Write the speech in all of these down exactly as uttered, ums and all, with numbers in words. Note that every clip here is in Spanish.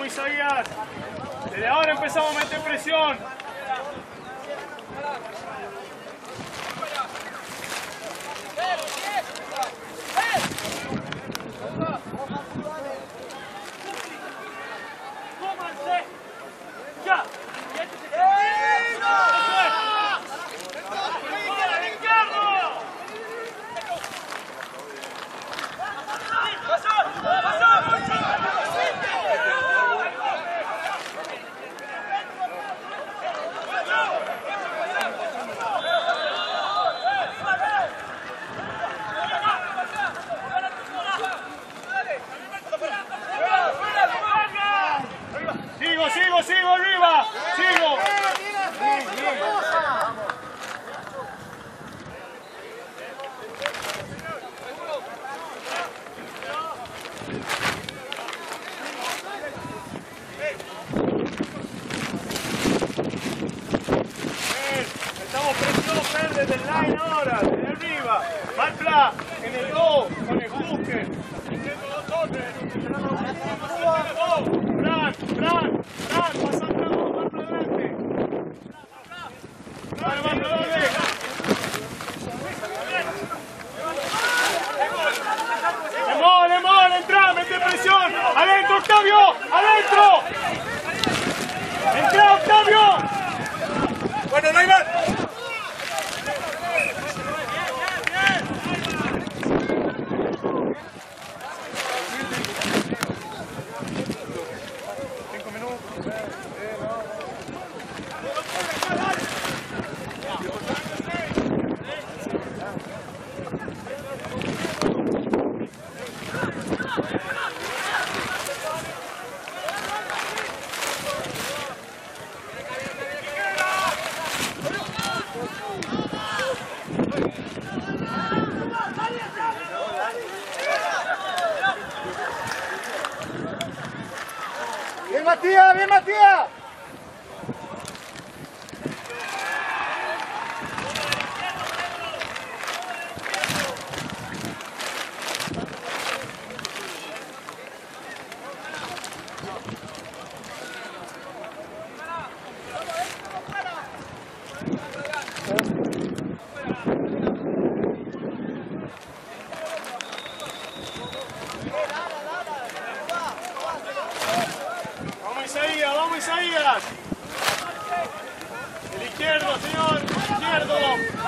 Vamos, Isaías. Desde ahora empezamos a meter presión. Sigo, sigo, sigo, arriba. Sigo. Bien, bien. Estamos presión verde del line ahora, de arriba. Mal plan, en el dos, con el buque. Fran, Fran, Fran, pasa atrás, más para adelante. Dale, más para adelante. Lemón, Lemón, entra, mete presión. Adentro, Octavio, adentro. Entra, Octavio. Bueno, no hay más. ¡Bien, Matías! ¡Bien, Matías! Isaías, vamos Isaías. El izquierdo, señor, el izquierdo.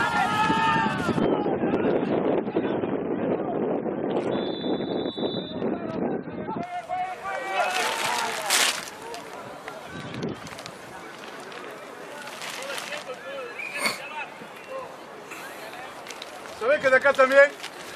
¿Sabés que de acá también?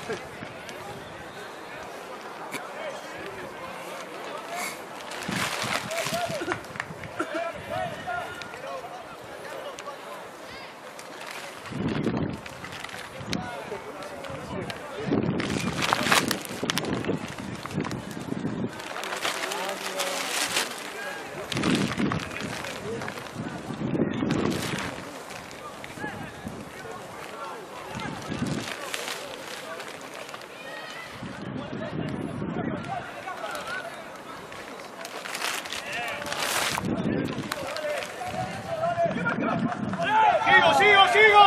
Sigo, sigo, sigo.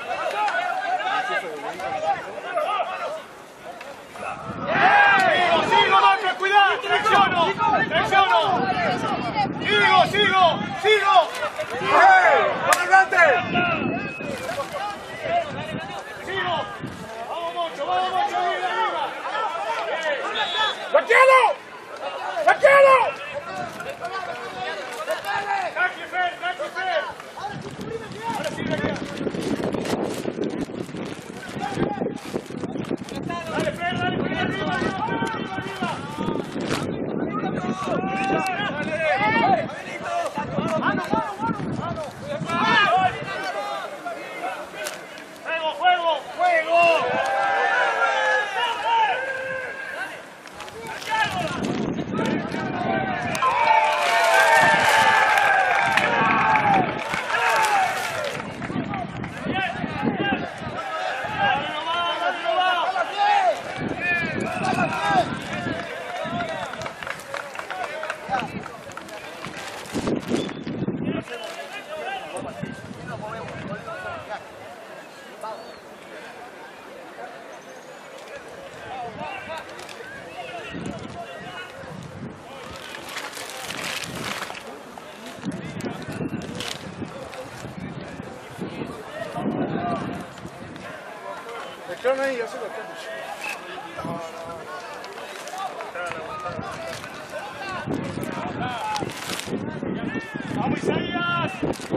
Sigo, sigo, Marca, cuidado, tracciono, tracciono. Sigo, sigo, sigo. ¡Hey! ¡Comandante! Sigo. Vamos, Moncho, vamos, Moncho, arriba, arriba. ¡Lo quiero! ¡Lo quiero! Tranqui, Fer, tranqui, Fer. Ahora sí, Fer. Dale, Fer, dale, Fer, arriba, arriba, arriba, arriba. Juego, juego, juego. ahí, hacelo acá. ¡Vamos, Isaías!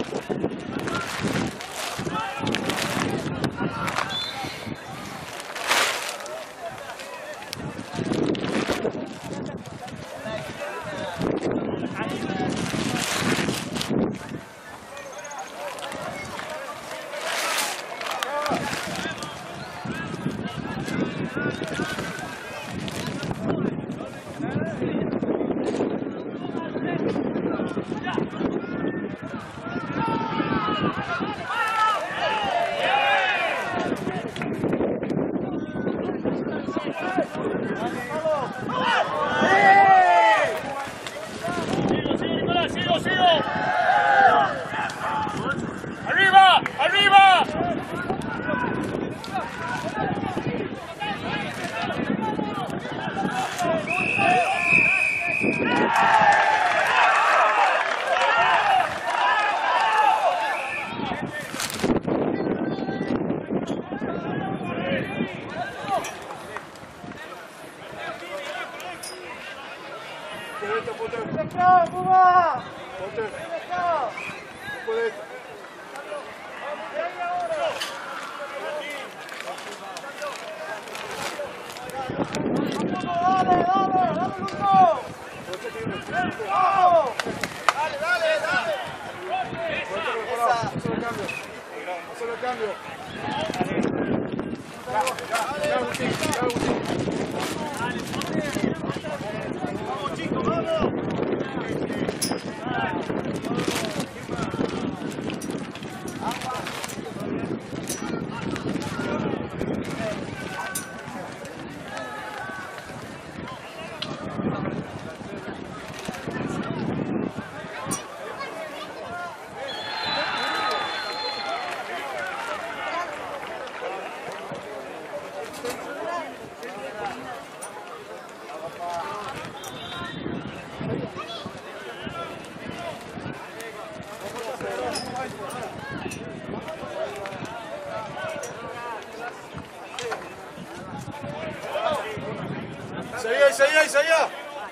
Isaías, Isaías, Isaías.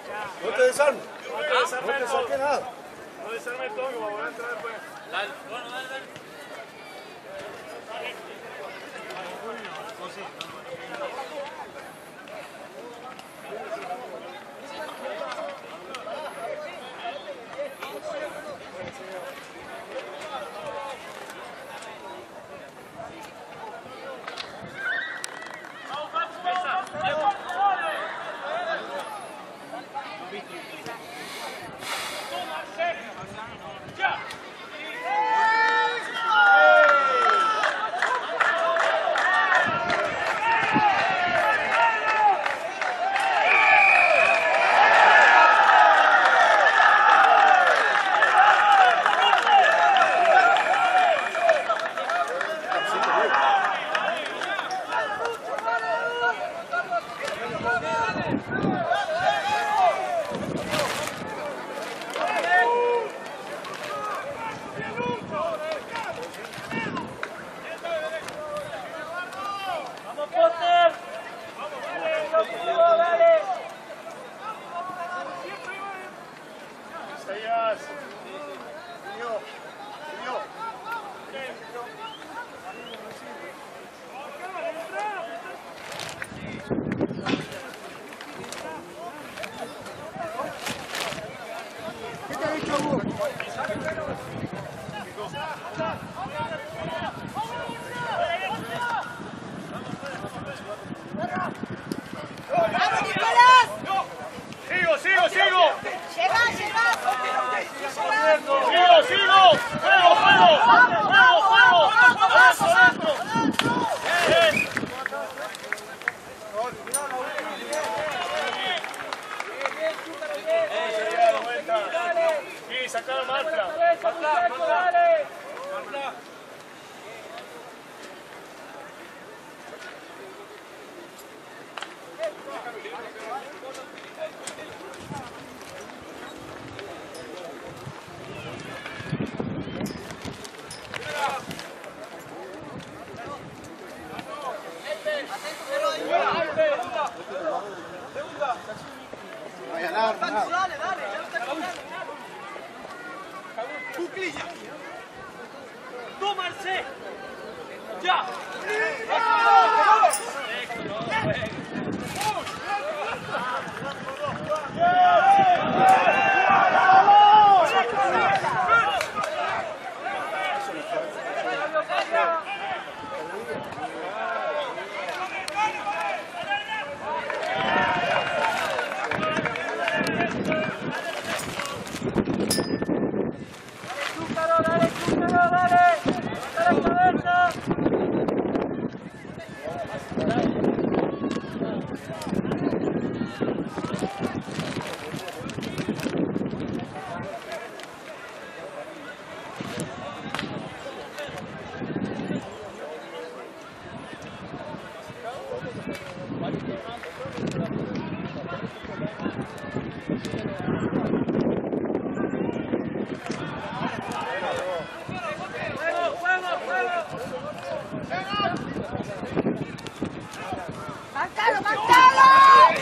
No te desarmes. No te saques nada. No desarme todo, que va a volver a entrar después. Dale, bueno, dale, dale. Atento. Cuclilla. Tú, Marcé. Ya. ¡Marcalo, marcalo!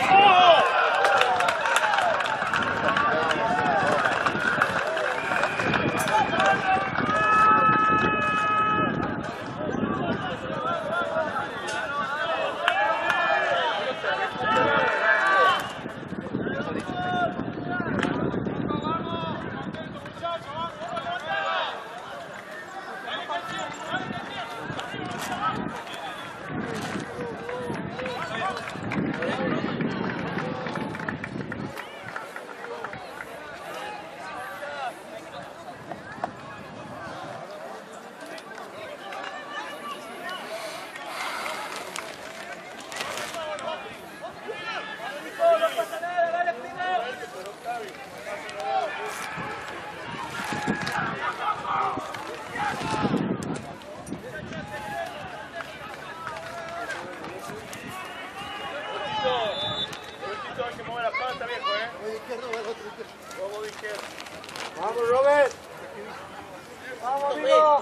Vamos, Robert. Vamos, amigo.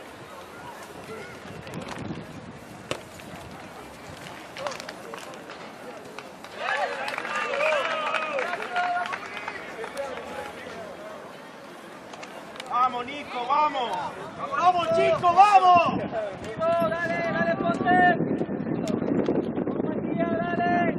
Vamos, Nico, vamos. Vamos, chicos, vamos. Dale, dale, ponte. Dale.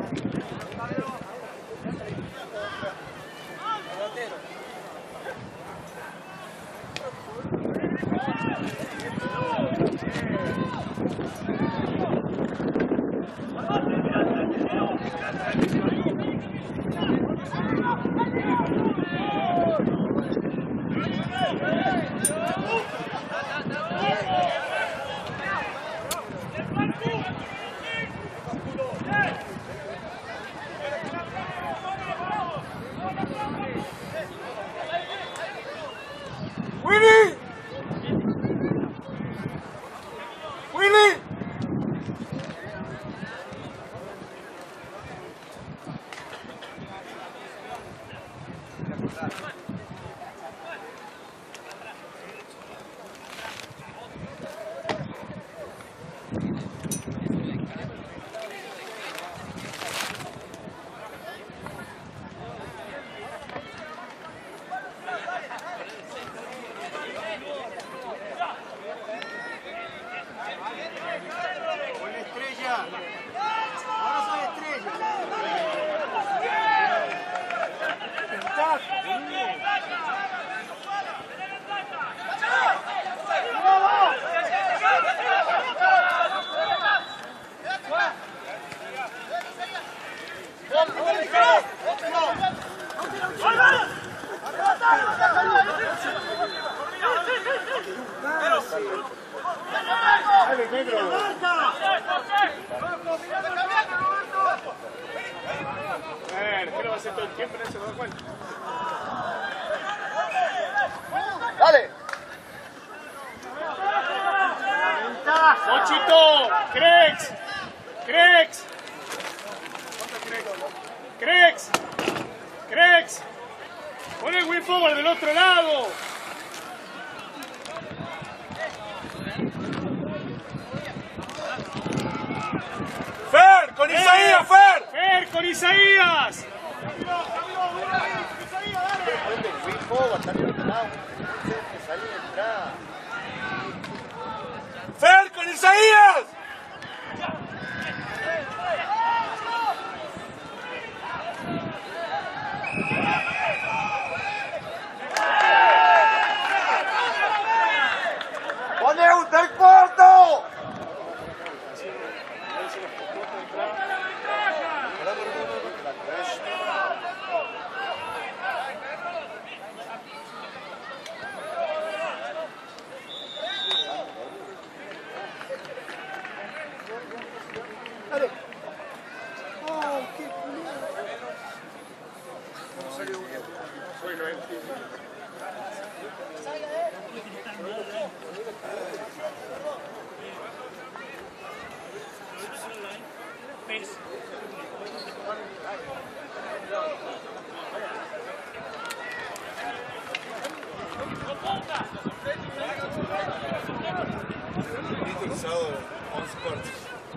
¡Willy! ¡Willy! Buena estrella. Ahora soy estrella. ¡Dale, Pedro! Eh, ¿qué lo va a hacer todo el tiempo? No se da cuenta. ¡Dale! ¡Mochito! ¡Crex! ¡Crex! ¡Crex! ¡Crex! ¡Pon el win forward del otro lado! ¡Fer! ¡Con Isaías, Fer! ¡Fer con Isaías! ¡Win forward, está bien al lado! Interesado once partes.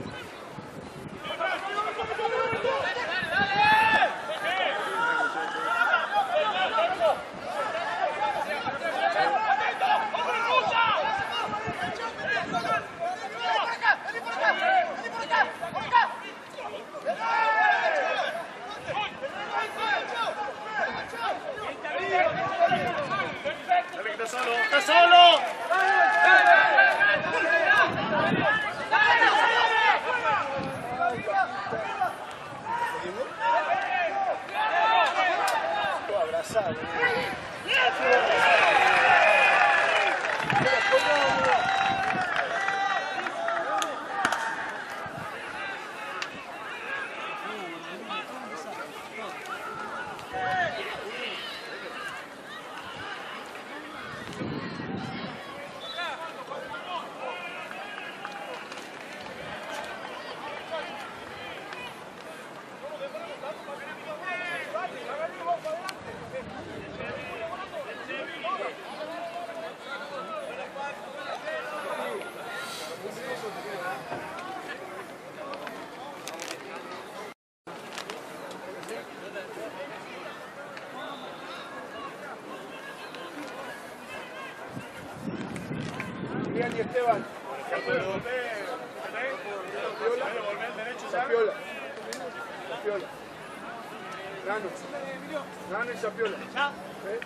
¡Está solo! ¡Está solo! Abrazado. Bien, y Esteban. Zapiola. Zapiola. Zapiola. Rano. Rano y Zapiola. ¿Sí?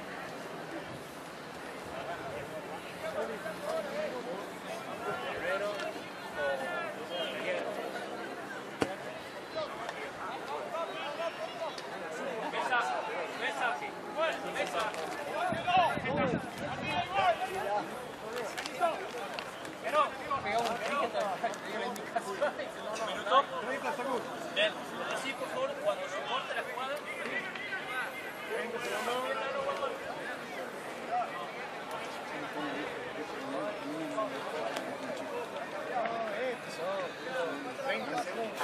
Bien, así por favor, cuando se corte la jugada. treinta segundos.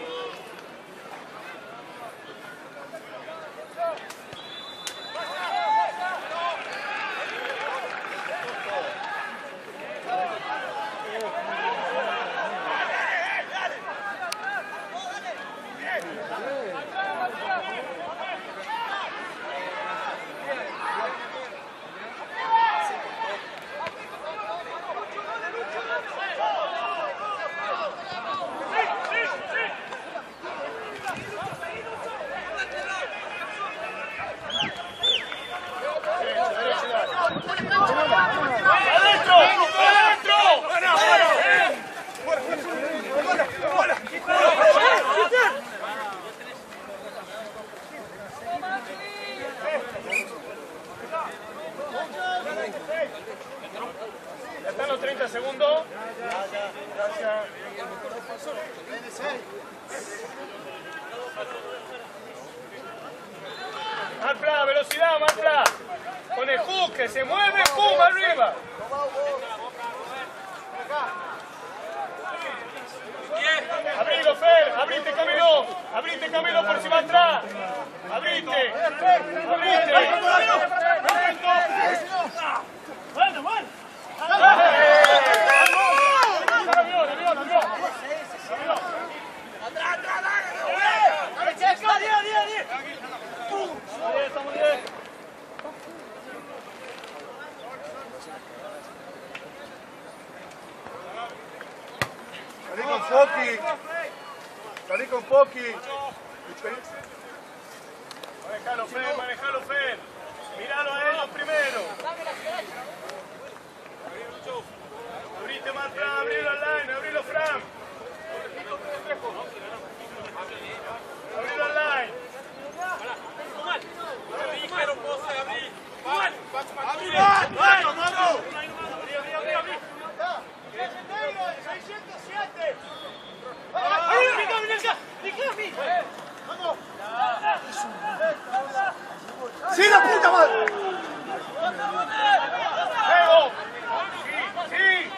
Ya están los treinta segundos. Gracias. Mapla, velocidad, Mapla. Con el hook que se mueve, pum, arriba. Abrilo, Fer, abrite, Camilo. Abrite, Camilo, por si va atrás. Abrite. Abrite. Bueno, bueno. ¡Atrás, atrás, atrás! ¡Checa, diez, diez, diez! Estamos bien. Salí con Poki. Salí con Poki. Manejalo, Fer, manejalo, Fer. Míralo a ellos primero. Abrite más atrás, abrilo al line, abrilo Fran. Abrilo al line. seiscientos siete! ¡Sí, la puta madre! ¡Luego! ¡Sí! ¡Sí!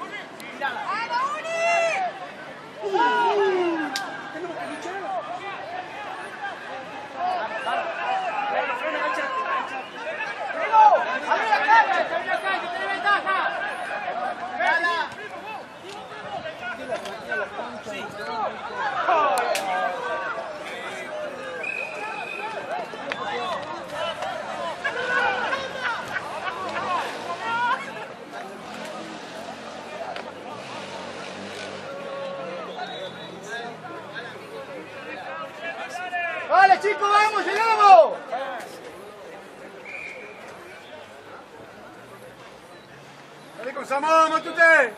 ¡Vale, chicos, vamos, llegamos! Dale con Samón, Matute.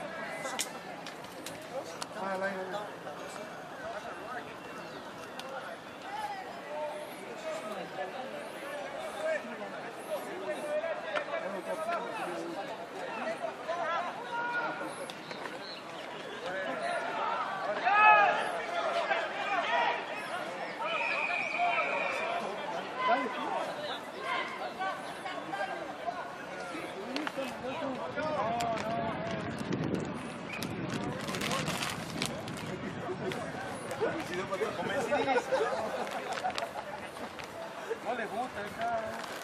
No les gusta acá.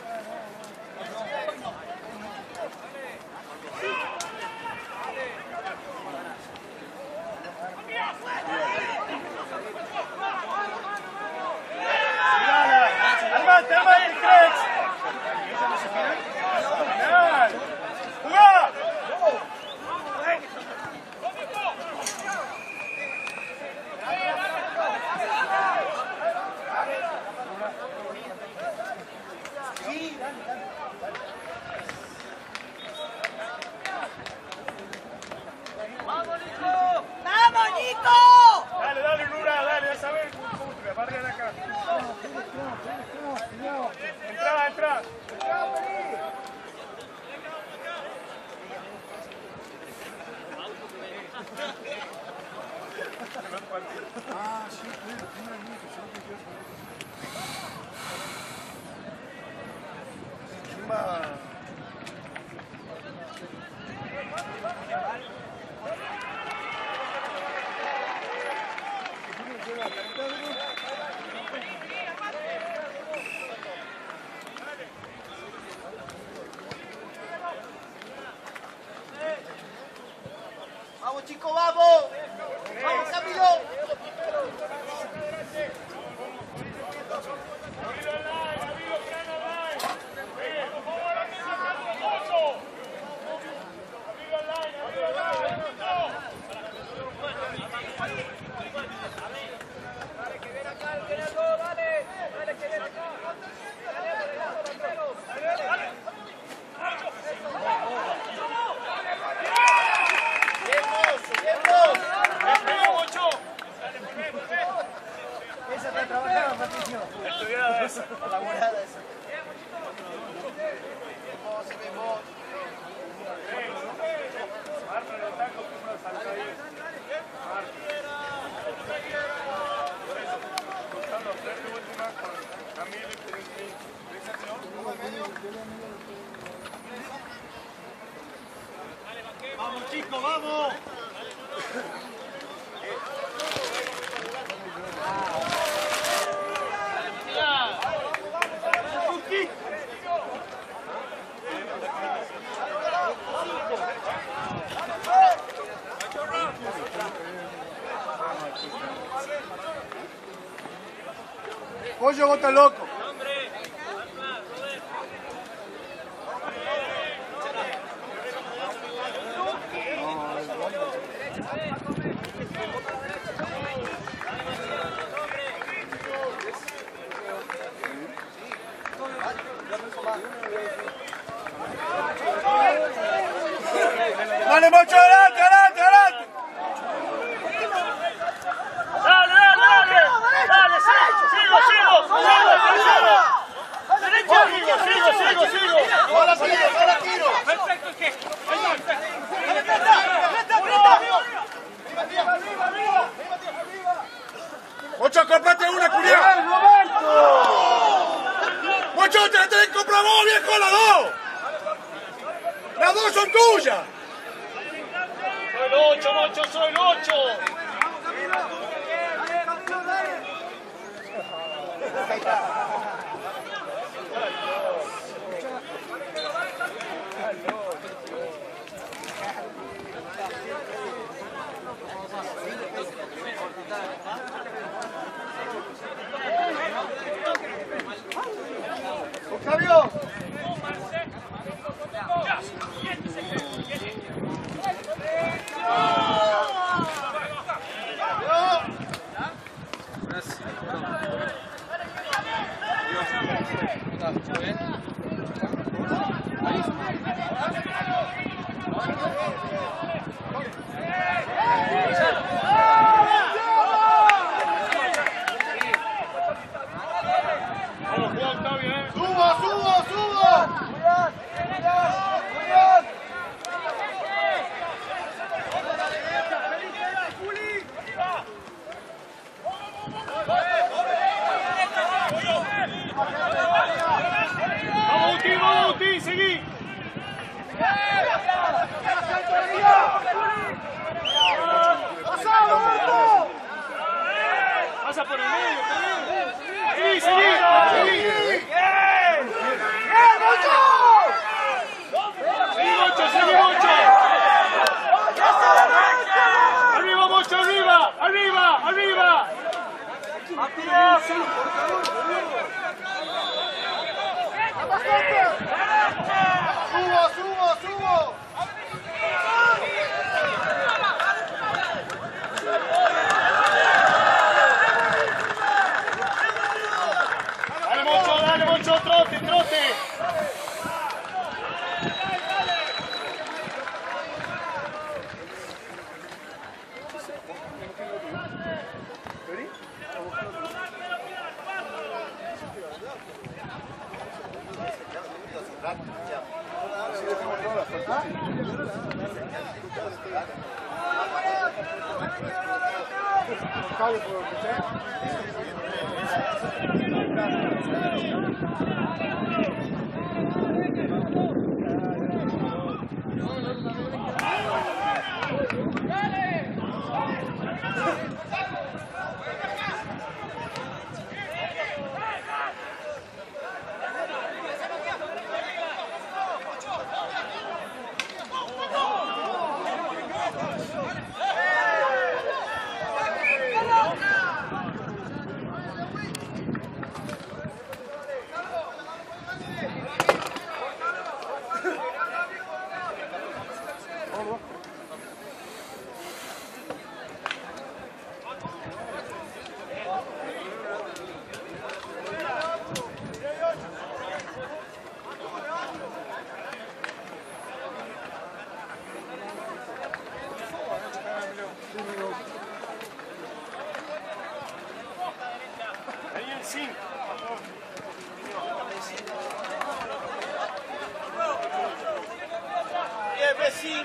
¡Armate, armate, cracks! ¡Jugá! ¡Vamos, Nico! Dale, dale, Nura, dale, ya sabes. Aparte de acá. Entra, entra. Ah, sí, claro, tiene un mucho, ¡Vamos, chicos, vamos! ¡Vamos, Camilo! Esa está trabajando, Patricio. Estudiada esa. Elaborada esa. Marta, el taco, primero salta ahí. ¡Vamos, chicos, vamos! Pollo bota loco. Dale, Mocho, adelante, adelante, adelante. Dale, dale, dale. Dale, sigo, sigo, sigo. Sigo, sigo, sigo, sigo. ¡Hola, tiro, hola, tiro! Perfecto, ¿qué? Mocho, cómprate una, culiao. ¡Mocho, te la tenés que comprar vos, viejo, las dos. Las dos son tuyas. Soy el ocho, Mocho, soy el ocho. Octavio. Subo, subo, subo. Vamos, Uti, vamos, Uti, seguí. Pasa por el medio, también. Seguí, seguí, seguí. Seguí, Mocho, seguí, Mocho. Arriba, Mocho, arriba, arriba, arriba. Subo, subo, subo. Dale, Mocho, dale, Mocho, trote, trote. Ahí el cinco. Bien, Messi.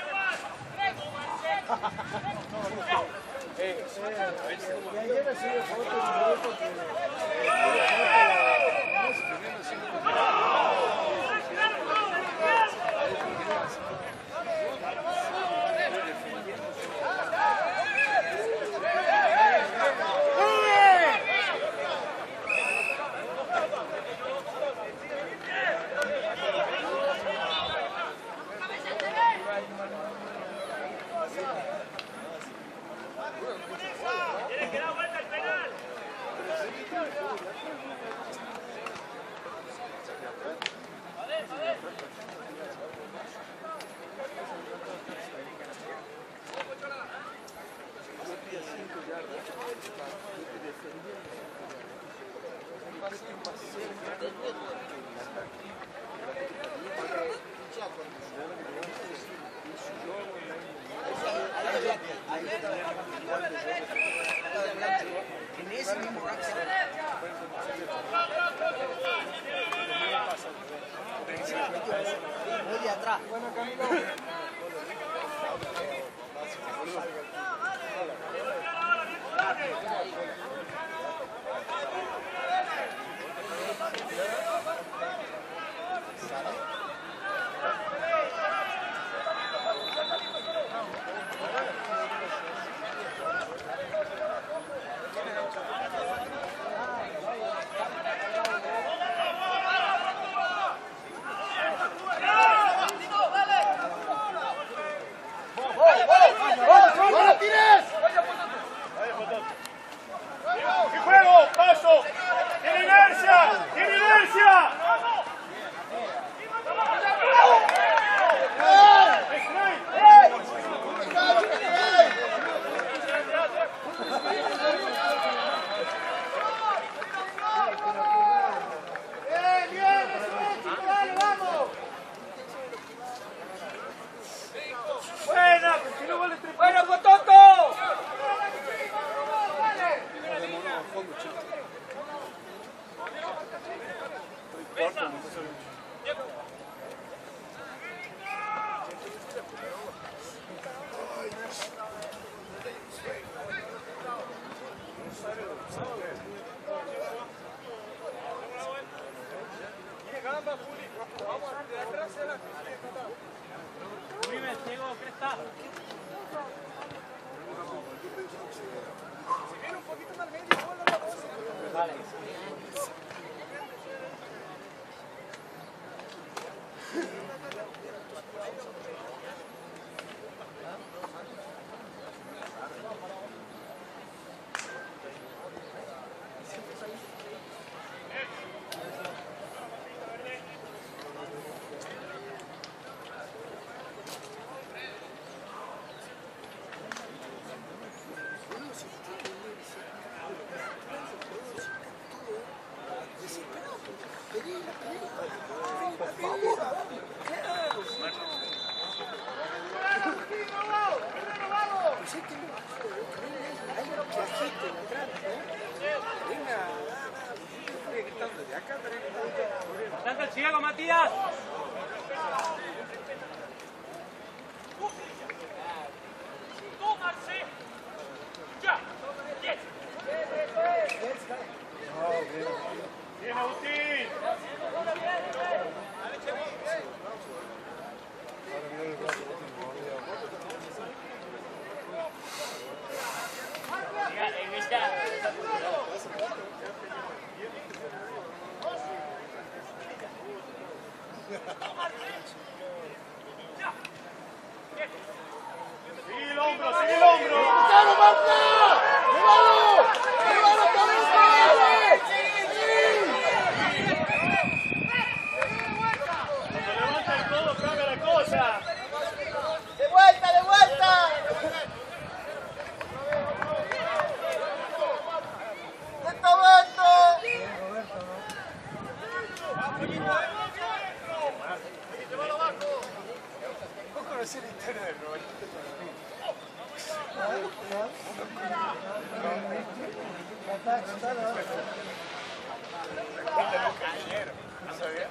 En ese mismo rack se voy de atrás. Bueno, Camilo. ¡Lanza el ciego, Matías! ¡Tómarse! ¡Ya! ¡Bien! ¡Bien, Agustín! ¡Sigue el hombro, sigue el hombro! ¡Claro, Marta! ¡Llévalo! ¡Llévalo, cabeza! Cuando levanta el codo cambia la cosa. ¡De vuelta, de vuelta! ¡Está Roberto! ¿Vos conocés la historia de Roberto? ¿No sabía?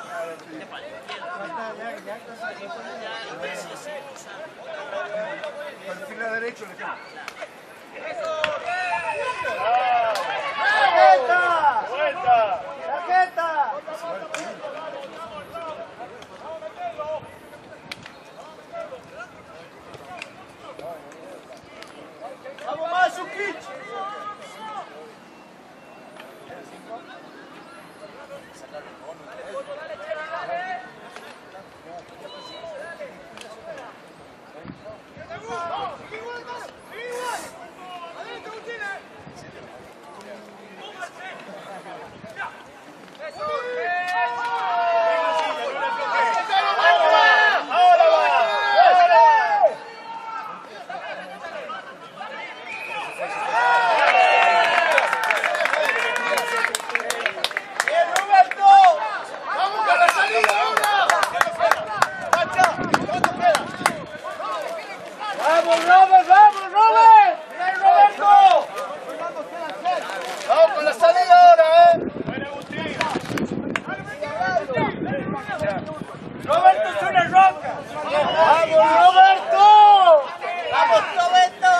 Perfil a derecho le tengo. ¡Tarjeta! ¡Vuelta! ¡Tarjeta! ¡Vamos más, Sukic! ¡Vamos, Robert! ¡Vamos, Robert! ¡Mira, Roberto! ¡Vamos con la salida ahora, eh! ¡Buena, Agustín! ¡Roberto es una roca! ¡Vamos, Roberto! ¡Vamos, Roberto!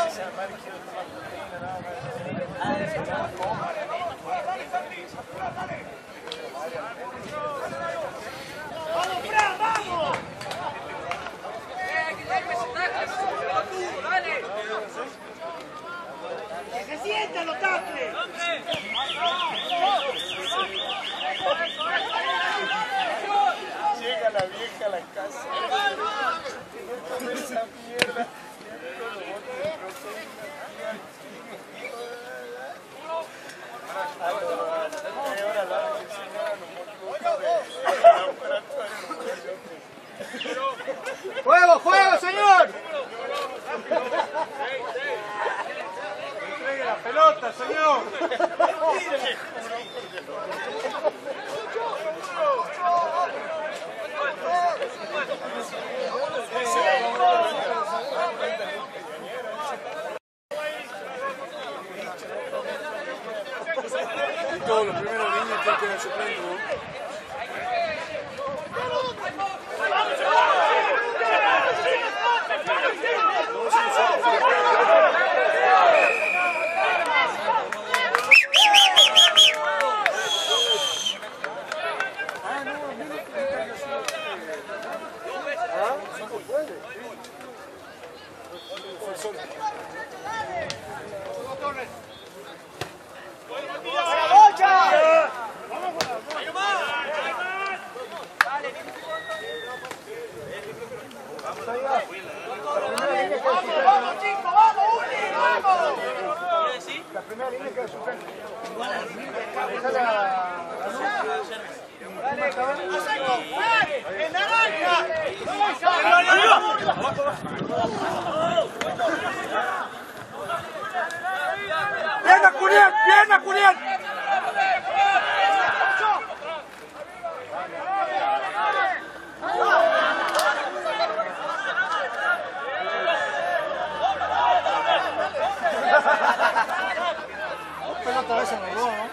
¡Vamos, Fran, vamos! ¡Que se sientan los tacles! Llega la vieja a la casa. Esa mierda. ¡Fuego, fuego, señor! Entregue la pelota, señor. Y todos los primeros niños tienen que ser suplentes, ¿no? ¡Vamos, chicos! ¡Vamos, Uli! ¡Vamos! La primera línea que suspende. Dale, cabrón. ¡En naranja! ¡Pierna, Julián! ¡Pierna, Julián! Pelota a veces me robó, ¿no?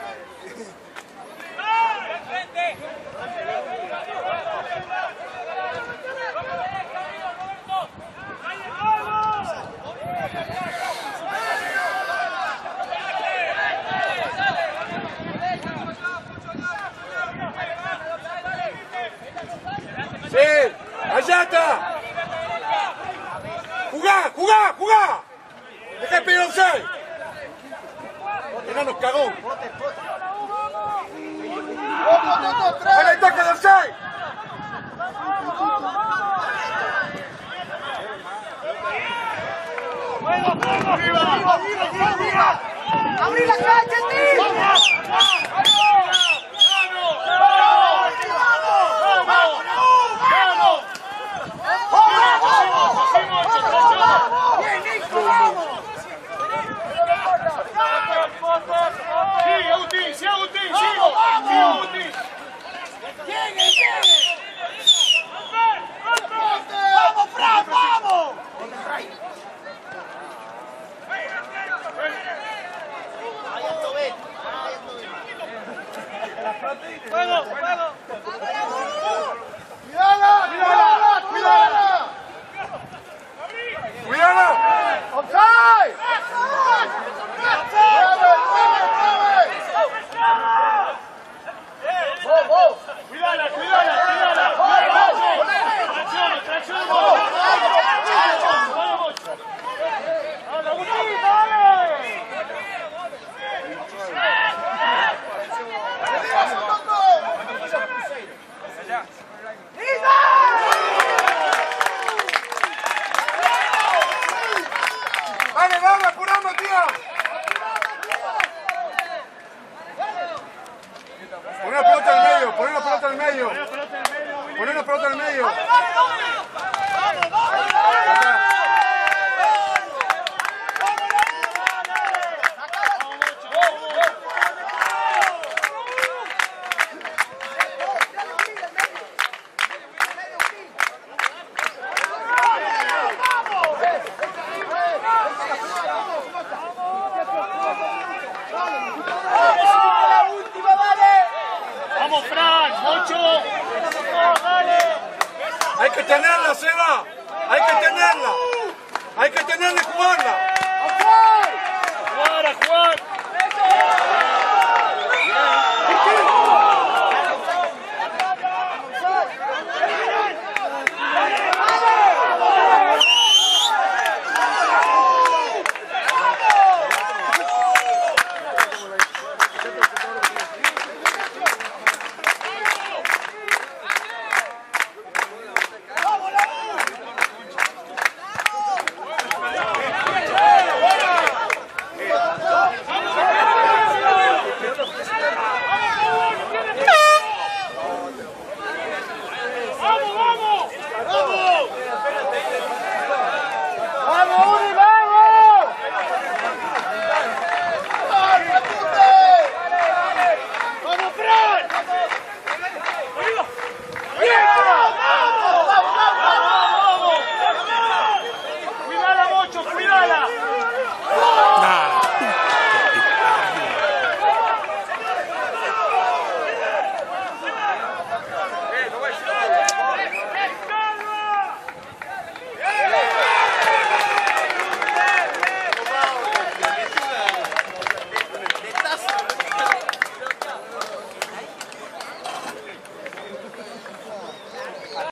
¡Sí! ¡Allá está! ¡Jugá! ¡Jugá! ¡Jugá! ¡Deja de pedir offside! ¡Enano, cagón! ¡Ahora el toque de offside! ¡Abrí la cancha, tío! ¡Sigue, Agustín! ¡Sigue, Agustín! ¡Sigo! ¡Sigue, Agustín! ¡Llegue, llegue! ¡Vamos, Fran, vamos! ¡Fuego, fuego! ¡Cuidala, cuidala, cuidala! ¡Cuidado! ¡Offside! ¡Cuidala, cuidala, cuidala! ¡Tracciona, tracciona! ¡Vamos! ¡Dale, Agustín, dale! ¡Vale, vamos, apuramos, tío! Pon una pelota en el medio, pon una pelota en el medio. Pon una pelota en el medio. ¡Vamos, Fran! ¡Ocho! ¡Dale! Hay que tenerla, Seba. Hay que tenerla. Hay que tenerla y jugarla.